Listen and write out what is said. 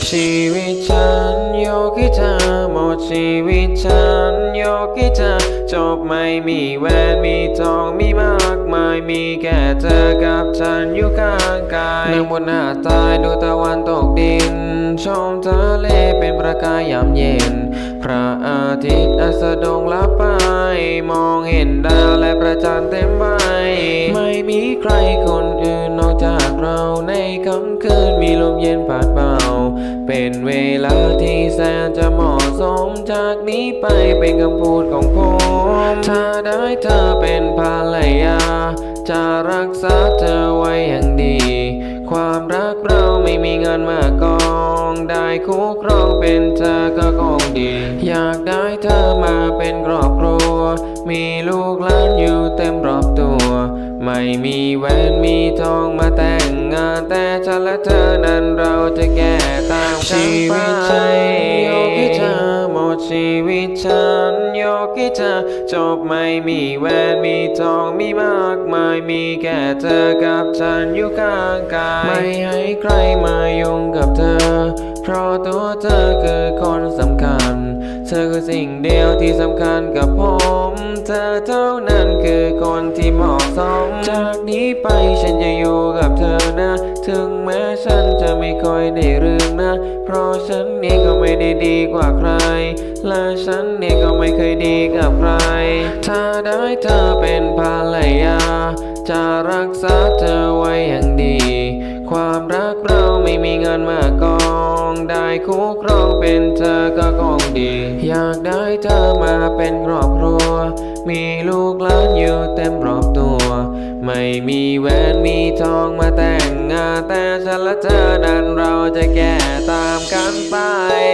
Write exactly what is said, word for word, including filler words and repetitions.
ชีวิตฉันยกให้เธอหมดชีวิตฉันยกให้เธอจบไม่มีแหวนมีทองมีมากมายมีแค่เธอกับฉันอยู่ข้างกายนั่งบนหน้าตายดูตะวันตกดินชมทะเลเป็นประกายยามเย็นพระอาทิตย์อัสดงลับไปมองเห็นดาวและประจันเต็มใบไม่มีใครคนอื่นนอกจากเราในค่ำคืนมีลมเย็นพัดเบาเป็นเวลาที่แสนจะเหมาะสมจากนี้ไปเป็นคำพูดของผมถ้าได้เธอเป็นภรรยาจะรักษาเธอไว้อย่างดีความรักเราไม่มีเงินมากกองได้คู่ครองเป็นเธอก็คงดีอยากได้เธอมาเป็นครอบครัวมีลูกหลานอยู่เต็มรอบตัวไม่มีแหวนมีทองมาแต่งงานแต่ฉันและเธอนั้นเราจะแก่ตามชีวิตฉันยกให้เธอหมดชีวิตฉันยกให้เธอจบไม่มีแหวนมีทองมีมากมายมีแค่เธอกับฉันอยู่ข้างกายไม่ให้ใครมายุ่งกับเธอเพราะตัวเธอคือคนสำคัญเธอคือสิ่งเดียวที่สำคัญกับผมเธอเท่านั้นคือคนที่เหมาะสมจากนี้ไปฉันจะอยู่กับเธอนะถึงแม้ฉันจะไม่ค่อยได้เรื่องนะเพราะฉันนี่ก็ไม่ได้ดีกว่าใครและฉันนี่ก็ไม่เคยดีกับใครถ้าได้เธอเป็นภรรยาจะรักษาเธอไว้อย่างดีความรักเราไม่มีเงินมากกองได้คู่ครองเป็นเธอก็คงดีอยากได้เธอมาเป็นครอบครัวมีลูกหลานอยู่เต็มรอบตัวไม่มีแหวนมีทองมาแต่งงานแต่ฉันและเธอนั้นเราจะแก่ตามกันไป